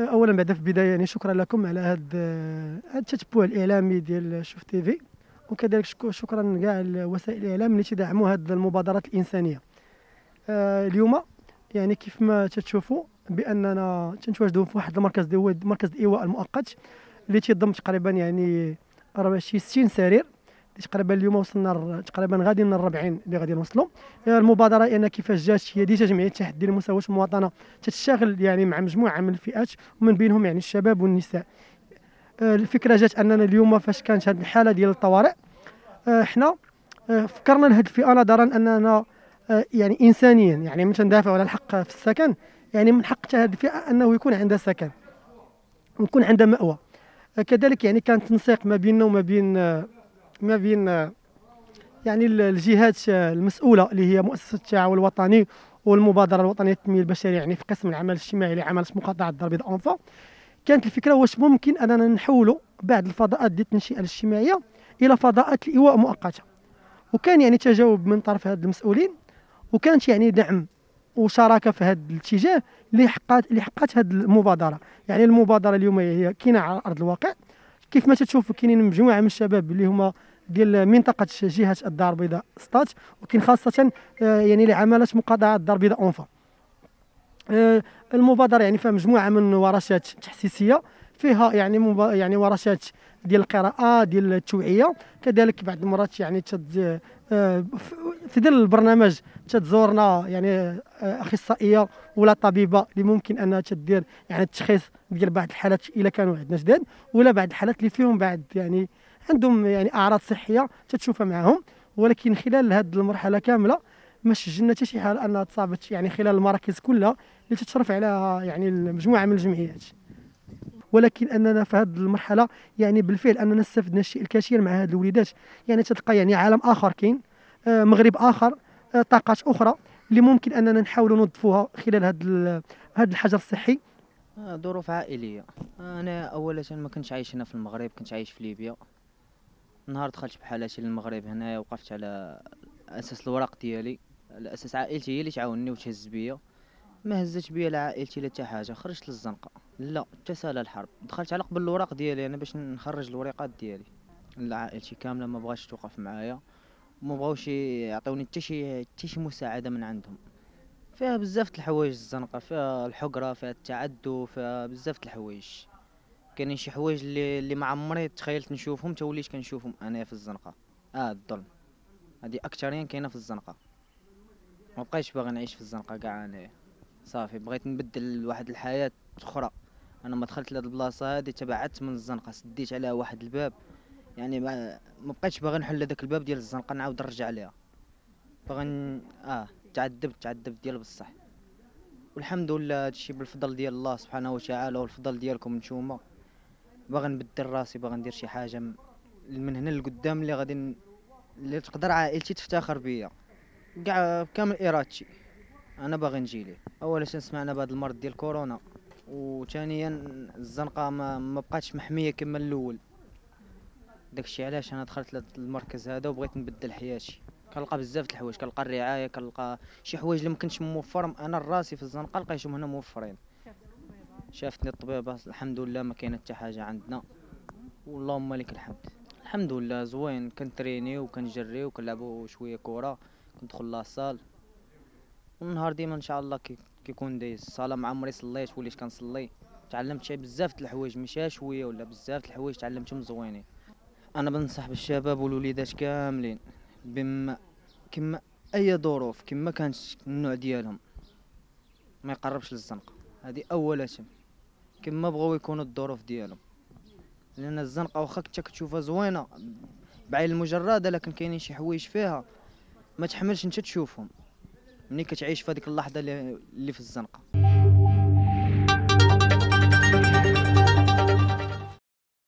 اولا بعدا في البدايه يعني شكرا لكم على هذا التتبع الاعلامي ديال شوف تيفي، وكذلك شكرا كاع وسائل الاعلام اللي تدعموا هذه المبادرات الانسانيه. اليوم يعني كيف ما تشوفوا باننا تنتواجدوا في واحد المركز ديال مركز الايواء المؤقت اللي تيضم تقريبا يعني 60 سرير. تقريبا اليوم وصلنا تقريبا غادي من 40 اللي غادي نوصلوا. المبادره يعني كيفاش جات هي ديجا جمعيه التحدي لمساواه المواطنه تتشتغل يعني مع مجموعه من الفئات ومن بينهم يعني الشباب والنساء. الفكره جات اننا اليوم فاش كانت هذه الحاله ديال الطوارئ، حنا فكرنا لهذه الفئه نظرا اننا يعني انسانيا يعني من تندافعوا على الحق في السكن، يعني من حق هذه الفئه انه يكون عندها سكن ويكون عندها مأوى. كذلك يعني كان تنسيق ما بيننا وما بين يعني الجهات المسؤوله اللي هي مؤسسه التعاون الوطني والمبادره الوطنيه للتنميه البشريه يعني في قسم العمل الاجتماعي لعمل مقاطعه الدار البيضاء أونفا. كانت الفكره واش ممكن اننا نحولوا بعض الفضاءات ديال التنشئه الاجتماعيه الى فضاءات الايواء مؤقته، وكان يعني تجاوب من طرف هاد المسؤولين، وكانت يعني دعم وشراكه في هذا الاتجاه اللي حققت هذه المبادره. يعني المبادره اليوم هي كاينه على ارض الواقع، كيف ما تشوفوا كاينين مجموعه من الشباب اللي هما ديال منطقه جهه الدار البيضاء سطات، وكاين خاصه يعني لعماله مقاطعه الدار البيضاء أونفا. المبادره يعني فيها مجموعه من ورشات تحسيسيه، فيها يعني ورشات ديال القراءه ديال التوعيه، كذلك بعض المرات يعني في ظل البرنامج تتزورنا يعني اخصائيه ولا طبيبه اللي ممكن انها تدير يعني التشخيص ديال بعض الحالات الا كانوا عندنا جداد، ولا بعض الحالات اللي فيهم بعض يعني عندهم يعني اعراض صحيه تتشوفها معهم. ولكن خلال هذه المرحله كامله ما سجلنا حتى شي حاله انها تصابت يعني خلال المراكز كلها اللي تتشرف عليها يعني مجموعه من الجمعيات. ولكن اننا في هذه المرحله يعني بالفعل اننا استفدنا الشيء الكثير مع هذه الوليدات. يعني تلقى يعني عالم اخر كاين، مغرب اخر، طاقات اخرى اللي ممكن اننا نحاولوا نضيفوها خلال هذا الحجر الصحي. ظروف عائليه. انا اولا ما كنتش عايش هنا في المغرب، كنت عايش في ليبيا. نهار دخلت بحالاتي للمغرب هنا وقفت على اساس الوراق ديالي، على اساس عائلتي هي اللي تعاوني وتهز بيا. ما هزت بيا لا عائلتي لا حتى حاجه. خرجت للزنقه لا تسالى الحرب، دخلت على قبل الوراق ديالي انا باش نخرج الوريقات ديالي. عائلتي كامله ما بغاش توقف معايا، وما بغاوش يعطيوني حتى شي مساعده من عندهم. فيها بزاف د الحوايج الزنقه، فيها الحقره، فيها التعدي، فيها بزاف د الحوايج. كاينين شي حوايج اللي ما عمري تخيلت نشوفهم تا وليت كنشوفهم انايا في الزنقه. الظلم هذه اكثريا كاينه في الزنقه. ما بقيتش باغي نعيش في الزنقه كاع انايا، صافي بغيت نبدل واحد الحياه اخرى. انا ما دخلت لهاد البلاصه هادي، تبعدت من الزنقه، سديت عليها واحد الباب. يعني ما بقيتش باغي نحل هذاك الباب ديال الزنقه نعاود نرجع ليها. باغي تعذبت ديال بصح. والحمد لله هادشي بالفضل ديال الله سبحانه وتعالى والفضل ديالكم نتوما. باغي نبدل راسي، باغي ندير شي حاجه من هنا لقدام اللي غادي اللي تقدر عائلتي تفتخر بيا كاع بكامل ارادتي. انا باغي نجي ليه. اولا سمعنا بهذا المرض ديال كورونا، وثانيا الزنقه ما بقاتش محميه كما الاول. داكشي علاش انا دخلت للمركز هذا وبغيت نبدل حياتي. كنلقى بزاف د الحوايج، كنلقى الرعايه، كنلقى شي حوايج اللي مكنتش موفر انا راسي في الزنقه لقيتهم هنا موفرين. شافتني الطبيبه الحمد لله ما كاينه حتى حاجه عندنا، واللهم لك الحمد. الحمد لله زوين، كنتريني وكنجري وكنلعبوا شويه كره، كندخل لاصال. والنهار ديما ان شاء الله كيكون دايز الصلاه. مع عمري صليت وليت كنصلي، تعلمت شي بزاف د الحوايج، ماشي شويه ولا بزاف د الحوايج تعلمتهم زوينين. انا بنصح بالشباب والوليدات كاملين كما اي ظروف كما كانت النوع ديالهم ما يقربش للزنقه. هذه اولا كما بغاو يكونوا الظروف ديالهم، لان الزنقه واخا كنت كتشوفها زوينه بعين المجرده، لكن كاينين شي حوايج فيها ما تحملش انت تشوفهم ملي كتعيش في هذيك اللحظه اللي في الزنقه.